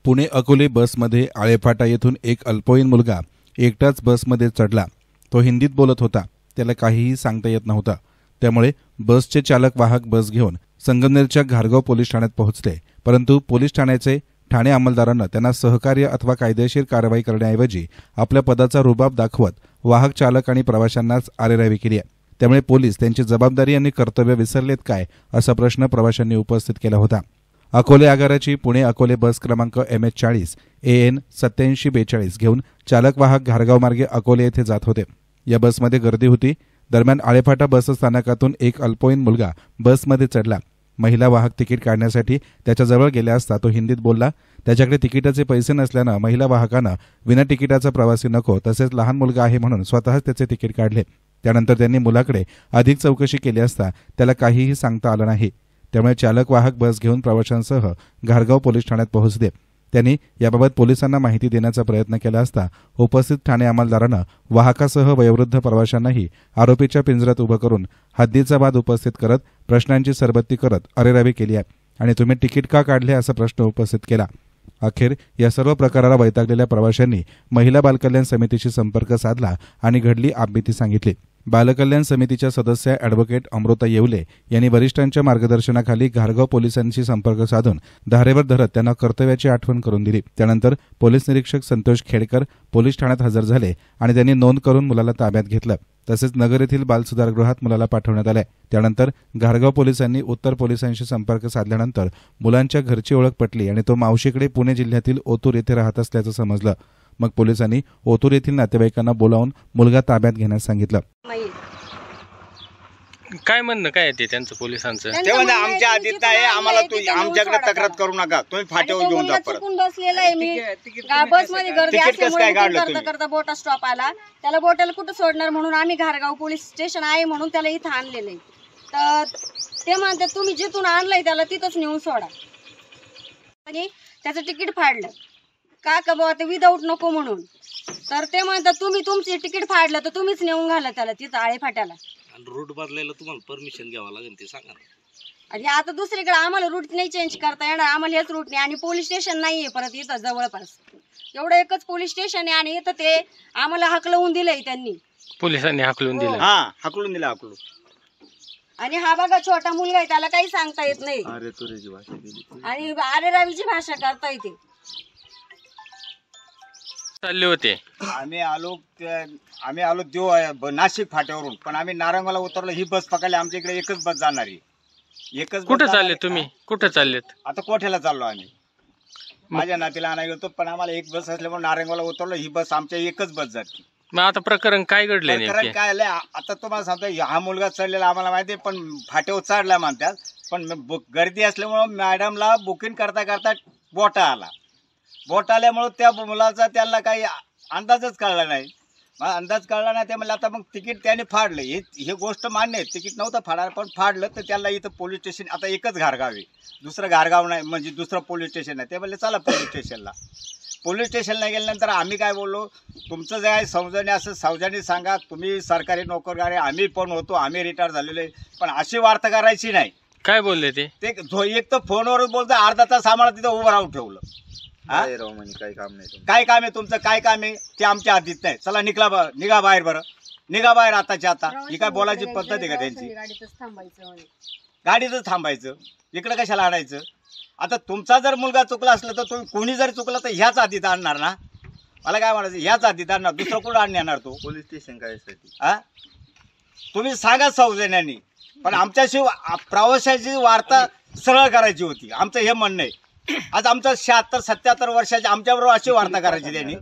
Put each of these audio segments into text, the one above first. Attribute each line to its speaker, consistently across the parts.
Speaker 1: पुणे अकोले बसमध्ये आळेफाटा येथून एक अल्पवयीन मुलगा एकटाच बसमध्ये चढला। तो हिंदीत बोलत होता, त्याला काहीही सांगता येत नव्हतं। त्यामुळे बसचे चालक वाहक बस घेऊन संगमनेरच्या घारगाव पोलीस ठाण्यात पोहोचले, परंतु पोलीस ठाण्याचे ठाणे अंमलदारांना त्यांना सहकार्य अथवा कायदेशीर कारवाई करण्याऐवजी आपल्या पदाचा रुबाब दाखवत वाहक चालक आणि प्रवाशांनाच आरेरावी केली आहे। त्यामुळे पोलीस त्यांची जबाबदारी आणि कर्तव्य विसरलेत काय असा प्रश्न प्रवाशांनी उपस्थित केला होता। अकोले आगाराची पुणे अकोले बस क्रमांक MS40 AN 8742 घेऊन चालक वाहक घारगाव मार्गे अकोले येथे जात होते। या बसमध्ये गर्दी होती। दरम्यान आळेफाटा बस स्थानकातून एक अल्पवयीन मुलगा बसमध्ये चढला। महिला वाहक तिकीट काढण्यासाठी त्याच्याजवळ गेल्या असता तो हिंदीत बोलला। त्याच्याकडे तिकिटाचे पैसे नसल्यानं महिला वाहकानं विना तिकिटाचा प्रवासी नको, तसेच लहान मुलगा आहे म्हणून स्वतःच त्याचे तिकीट काढले। त्यानंतर त्यांनी मुलाकडे अधिक चौकशी केली असता त्याला काहीही सांगता आलं नाही। त्यामुळे चालक वाहक बस घेऊन प्रवाशांसह घारगाव पोलीस ठाण्यात पोहोचले। त्यांनी याबाबत पोलिसांना माहिती देण्याचा प्रयत्न केला असता उपस्थित ठाणे अंमलदारानं वाहकासह वयोवृद्ध प्रवाशांनाही आरोपीच्या पिंजऱ्यात उभं करून हद्दीचा वाद उपस्थित करत प्रश्नांची सरबत्ती करत अरेरावी केली आहे आणि तुम्ही तिकीट का काढले असा प्रश्न उपस्थित केला। अखेर या सर्व प्रकाराला वैतागलेल्या प्रवाशांनी महिला बालकल्याण समितीशी संपर्क साधला आणि घडली आपबीती सांगितली। बालकल्याण समितीच्या सदस्य ॲडव्होकेट अमृता येवले यांनी वरिष्ठांच्या मार्गदर्शनाखाली घारगाव पोलिसांशी संपर्क साधून धारेवर धरत त्यांना कर्तव्याची आठवण करून दिली। त्यानंतर पोलीस निरीक्षक संतोष खेडकर पोलीस ठाण्यात हजर झाले आणि त्यांनी नोंद करून मुलाला ताब्यात घेतलं। तसेच नगर येथील बालसुधारगृहात मुलाला पाठवण्यात आले। त्यानंतर घारगाव पोलिसांनी उत्तर पोलिसांशी संपर्क साधल्यानंतर मुलांच्या घरची ओळख पटली आणि तो मावशीकडे पुणे जिल्ह्यातील ओतूर येथे राहत असल्याचं समजलं। मग पोलिसांनी ओतूर येथील नातेवाईकांना बोलावून मुलगा ताब्यात घेण्यास सांगितलं।
Speaker 2: काय म्हणणं काय ते त्यांचं पोलिसांचं?
Speaker 3: ते म्हणजे आमच्या आधीत आहे, आम्हाला आमच्याकडे तक्रार करू नका, तुम्ही फाट्यावर घेऊन जा परत।
Speaker 4: बसलेला आहे मी बस मध्ये गर्दी असल्यामुळे करता बोटा स्टॉप आला, त्याला बोटाला कुठं सोडणार म्हणून आम्ही घारगाव पोलीस स्टेशन आहे म्हणून त्याला इथं आणलेलं आहे। तर ते म्हणतात तुम्ही जिथून आणलंय त्याला तिथंच नेऊन सोडा आणि त्याचं तिकीट फाडलं का बाबा ते विदाऊट नको म्हणून। तर ते म्हणतात तुम्ही तुमची तिकीट फाडलं तर तुम्हीच नेऊन घाला त्याला तिथं आळेफाट्याला।
Speaker 5: रूट बदलायला तुम्हाला परमिशन घ्यावं लागेल ते सांगा ना।
Speaker 4: आणि आता दुसरीकडे आम्हाला रूट नाही चेंज करता येणार, आम्हाला हेच रूट नाही आणि पोलीस स्टेशन नाहीये परत इथं जवळपास। एवढं एकच पोलीस स्टेशन आहे आणि इथं ते आम्हाला हाकलवून दिलंय त्यांनी,
Speaker 2: पोलिसांनी हाकलून दिलं।
Speaker 3: हां, हाकलून दिलं हाकलून।
Speaker 4: आणि हा बघा छोटा मुलगा आहे, त्याला काही सांगता येत नाही
Speaker 3: अरे तुरीची भाषा गेली
Speaker 4: आणि आरेरावीची भाषा करता येते।
Speaker 2: चालले होते
Speaker 3: आम्ही आलो देव नाशिक फाट्यावरून, पण आम्ही नारंगाला उतरलो। ही बस पकडली, आमच्या इकडे एकच बस जाणारी, एकच।
Speaker 2: कुठं चालले तुम्ही? कुठं चाललेत?
Speaker 3: आता कोठ्याला चाललो आम्ही, माझ्या नातीला आणायला गेलो, पण आम्हाला एक बस असल्यामुळे नारंगाला उतरलो। ही बस आमच्या एकच बस जाते।
Speaker 2: मग आता प्रकरण काय घडले?
Speaker 3: प्रकरण काय आलंय आता तुम्हाला सांगतो, हा मुलगा चढलेला आम्हाला माहिती आहे, पण फाट्यावर चढला म्हणतात, पण गर्दी असल्यामुळे मॅडमला बुकिंग करता करता बोटा आला। बोट आल्यामुळे त्या मुलाचा त्यांना काही अंदाजच कळला नाही। अंदाज कळला नाही ते म्हणलं आता मग तिकीट त्याने फाडलं। हे गोष्ट मान्य आहे, तिकीट नव्हतं फाडायला, पण फाडलं तर त्याला इथं पोलीस स्टेशन, आता एकच घारगाव आहे, दुसरं घारगाव नाही, म्हणजे दुसरं पोलीस स्टेशन आहे। ते म्हणले चला पोलीस स्टेशनला। पोलीस स्टेशनला गेल्यानंतर आम्ही काय बोललो, तुमचं जे आहे समजाने असं सावजाने सांगा, तुम्ही सरकारी नोकरदार आहे, आम्ही पण होतो, आम्ही रिटायर झालेलो आहे, पण अशी वार्ता करायची नाही।
Speaker 2: काय बोलले ते?
Speaker 3: एक तर फोनवरच बोलतो, अर्धा तास आम्हाला तिथं उभं राहून ठेवलं। काय काम नाही, काय काम आहे तुमचं, काय काम आहे ते आमच्या हातीत नाही। चला निघा बाहेर, बरं निघा बाहेर आताच्या आता। ही काय बोलायची पद्धत आहे का त्यांची? गाडीतच थांबायचं, इकडे कशाला आणायचं? आता तुमचा जर मुलगा चुकला असला तर तुम्ही कोणी जरी चुकला तर ह्याच आधीत आणणार ना? मला काय म्हणायचं, ह्याच आधीत आणणार, दुसरं कुठं आणणार तो? पोलीस स्टेशन काय तुम्ही सांगा सौजन्यानी, पण आमच्याशी प्रवाशाची वार्ता सरळ करायची होती, आमचं हे म्हणणं आहे। आज आमचं 76-77 वर्षाचे आमच्याबरोबर अशी वार्ता करायची त्यांनी।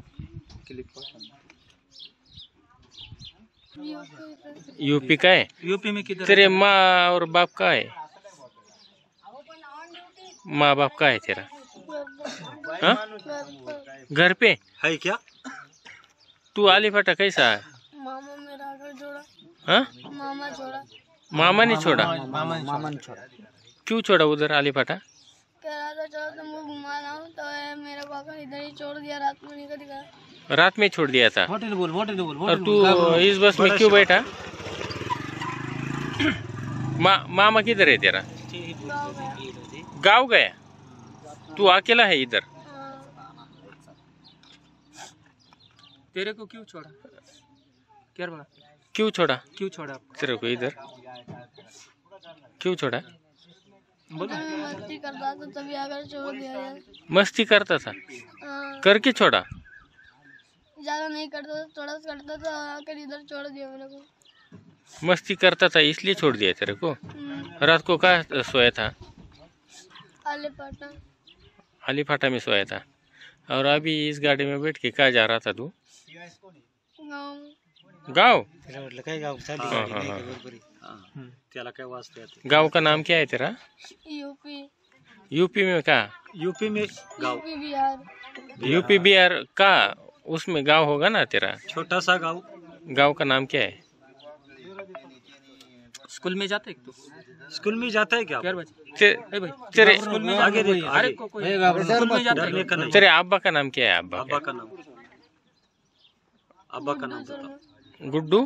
Speaker 2: यूपी काय?
Speaker 5: यूपी में किधर?
Speaker 2: तेरे माँ और बाप का है? माँ बाप का है तेरा? हाँ? घर पे
Speaker 5: है क्या?
Speaker 2: तू आलीफाटा कैसा है?
Speaker 6: मामा मेरा घर छोड़ा।
Speaker 2: हाँ?
Speaker 6: मामा छोड़ा।
Speaker 2: मामा ने छोड़ा?
Speaker 5: मामा ने छोड़ा।
Speaker 2: क्यों छोड़ा उधर आलीफाटा?
Speaker 6: कह रहा था चलो तुमको घुमा लाऊं, तो मेरे पापा इधर ही छोड़ दिया, रात में निकल गया।
Speaker 2: रात में छोड़ दिया था?
Speaker 5: वोट बोल।
Speaker 2: और तू इस बस में क्यों बैठा? मामा किधर है तेरा? गाँव गया? तू अकेला है इधर?
Speaker 5: तेरे को क्यों छोड़ा? क्या बोला?
Speaker 2: क्यों छोड़ा
Speaker 5: क्यों छोड़ा?
Speaker 2: तेरे को इधर? क्यों छोड़ा?
Speaker 5: बोलो।
Speaker 6: मैं मस्ती करता तो तभी आकर छोड़ दिया यार।
Speaker 2: मस्ती करता था,
Speaker 6: हाँ,
Speaker 2: करके छोड़ा?
Speaker 6: ज्यादा नहीं करता था, थोड़ा सा करता था, आकर इधर छोड़ दिया मेरे को।
Speaker 2: मस्ती करता था इसलिए छोड़ दिया तेरे को? रात को कहाँ सोया था?
Speaker 6: आले पाटा
Speaker 2: अलीफाटा में सोया था। और अभी इस गाड़ी में बैठ के कहाँ जा रहा था तू?
Speaker 6: गाँव
Speaker 2: गाँव?
Speaker 5: त्याला काय वाचता येते?
Speaker 2: गाँव का नाम क्या है तेरा?
Speaker 6: यूपी
Speaker 2: यूपी में का?
Speaker 5: यूपी में गाँव,
Speaker 6: यूपी बिहार
Speaker 2: यूपी बिहार का उसमें गाँव होगा ना तेरा?
Speaker 5: छोटा सा गाँव।
Speaker 2: गाँव का नाम क्या है?
Speaker 5: स्कूल में जाते तो? स्कूल में जाता है क्या?
Speaker 2: तेरे
Speaker 5: स्कूल में आगे स्कूल में जाता है?
Speaker 2: तेरे अब्बा का नाम क्या है? अब्बा
Speaker 5: अब्बा का नाम, अब्बा का नाम बताओ।
Speaker 2: गुड्डू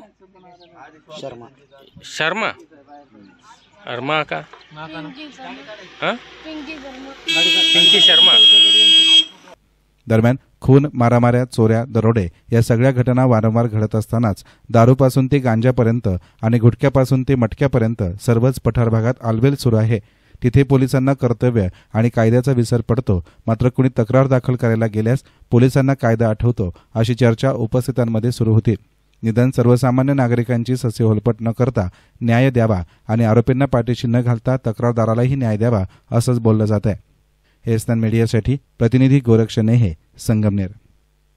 Speaker 2: शर्मा। और माँ का?
Speaker 6: पिंकी शर्मा
Speaker 2: हाँ?
Speaker 6: पिंकी शर्मा
Speaker 2: पिंकी शर्मा।
Speaker 1: दरम्यान खून, मारामाऱ्या, चोऱ्या, दरोडे या सगळ्या घटना वारंवार घडत असतानाच दारूपासून ते गांजापर्यंत आणि गुटख्यापासून ते मटक्यापर्यंत सर्वच पठार भागात आलबेल सुरू आहे. तिथे पोलिसांना कर्तव्य आणि कायद्याचा विसर पडतो. मात्र कुणी तक्रार दाखल करायला गेल्यास पोलिसांना कायदा आठवतो अशी चर्चा उपस्थितांमध्ये सुरू होती. निदान सर्वसामान्य नागरिकांची ससेहोलपट न करता न्याय द्यावा आणि आरोपींना पाठीशी न घालता तक्रारदारालाही न्याय द्यावा असंच बोललं जात आहे. एसनान मीडियासाठी प्रतिनिधी गोरक्ष नेहे, संगमनेर.